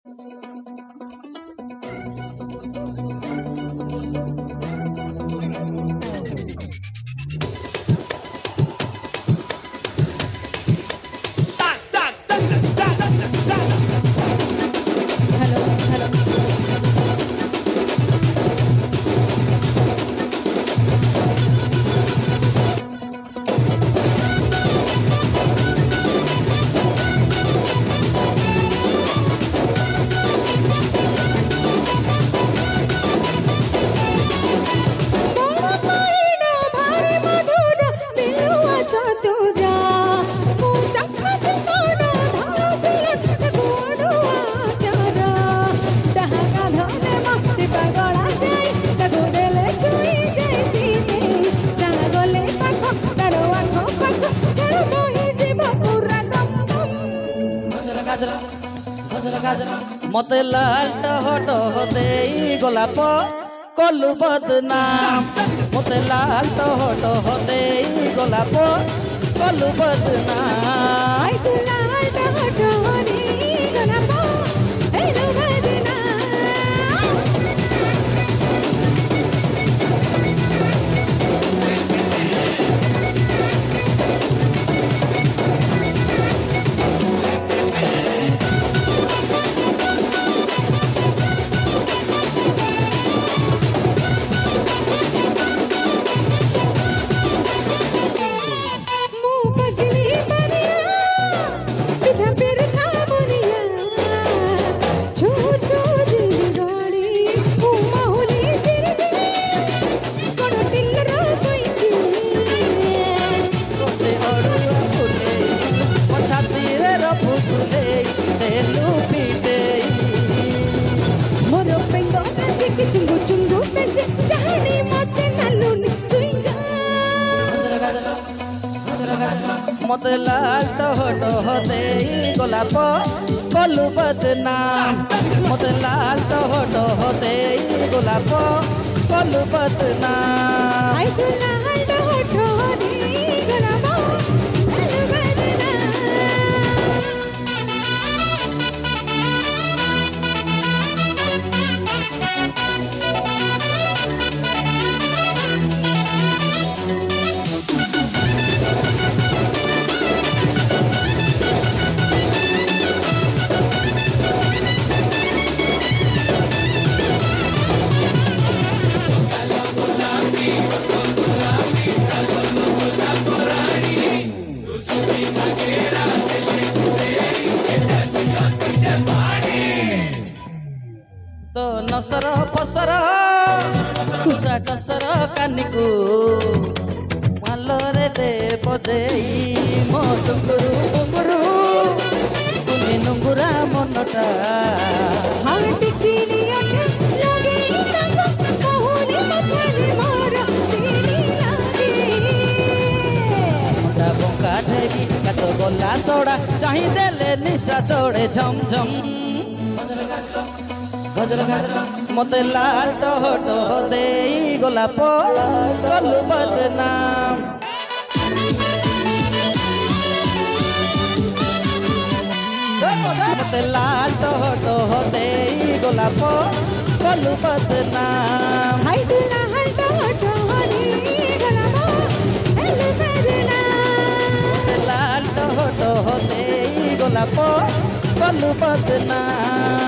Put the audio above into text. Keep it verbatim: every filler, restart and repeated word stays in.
मते लाल टहटो दे गोलाप कलु बदनाम मते लाल टहटो दे गोलाप कलु बदनाम लाल टहटो दे गोलाप कलु बदनाम चुंगू चुंगू पैसे चाहनी मोचे नलूनी चुंगा मते लाल टहटो दे गोलाप कलु बदनाम मते लाल टहटो दे गोलाप कलु बदनाम आई तू लाल टहटो दे गोलाप कलु बदनाम तो नसर फसर खुसा टसर कानिकु मालरे दे बजेई मो टुंगुरु टुंगुरु कुनी नुंगुरा मनटा हाँ टिकिनी अठा लगे तंग कहोनी मथारे मोर तेरी लागे मुंडा बंका ढेगी कातो गला सोड़ा चाही देले निशा चोड़े झम झम मते लाल टहटो दे गोलाप कलु बदनाम मते लाल टहटो दे गोलाप कलु बदनाम हाय तू लाल टहटो दे गोलाप कलु बदनाम मते लाल टहटो दे गोलाप कलु बदनाम।